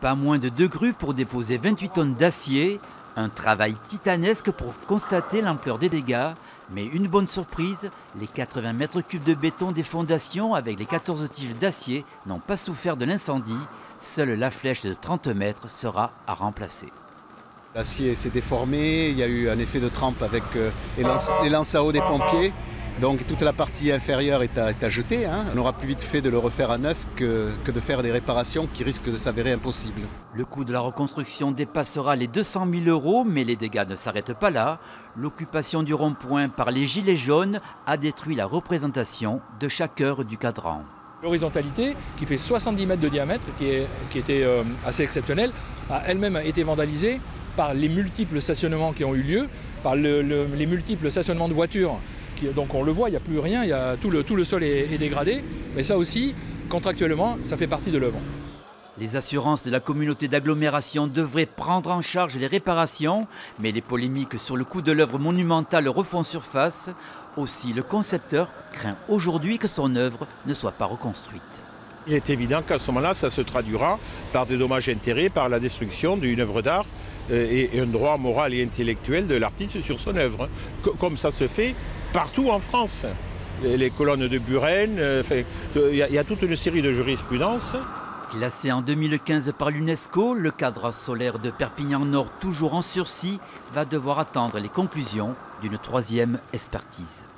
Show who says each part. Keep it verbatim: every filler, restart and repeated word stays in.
Speaker 1: Pas moins de deux grues pour déposer vingt-huit tonnes d'acier. Un travail titanesque pour constater l'ampleur des dégâts. Mais une bonne surprise, les quatre-vingts mètres cubes de béton des fondations avec les quatorze tiges d'acier n'ont pas souffert de l'incendie. Seule la flèche de trente mètres sera à remplacer.
Speaker 2: L'acier s'est déformé, il y a eu un effet de trempe avec les lances, les lances à eau des pompiers. Donc toute la partie inférieure est à, est à jeter. Hein. On aura plus vite fait de le refaire à neuf que, que de faire des réparations qui risquent de s'avérer impossibles.
Speaker 1: Le coût de la reconstruction dépassera les deux cent mille euros, mais les dégâts ne s'arrêtent pas là. L'occupation du rond-point par les gilets jaunes a détruit la représentation de chaque heure du cadran.
Speaker 3: L'horizontalité, qui fait soixante-dix mètres de diamètre, qui, est, qui était euh, assez exceptionnelle, a elle-même été vandalisée par les multiples stationnements qui ont eu lieu, par le, le, les multiples stationnements de voitures. Qui, donc on le voit, il n'y a plus rien, il y a, tout, le, tout le sol est, est dégradé. Mais ça aussi, contractuellement, ça fait partie de l'œuvre.
Speaker 1: Les assurances de la communauté d'agglomération devraient prendre en charge les réparations, mais les polémiques sur le coût de l'œuvre monumentale refont surface. Aussi, le concepteur craint aujourd'hui que son œuvre ne soit pas reconstruite.
Speaker 4: Il est évident qu'à ce moment-là, ça se traduira par des dommages et intérêts, par la destruction d'une œuvre d'art et un droit moral et intellectuel de l'artiste sur son œuvre, comme ça se fait partout en France. Les colonnes de Buren, il y a toute une série de jurisprudences.
Speaker 1: Classé en deux mille quinze par l'UNESCO, le cadre solaire de Perpignan-Nord, toujours en sursis, va devoir attendre les conclusions d'une troisième expertise.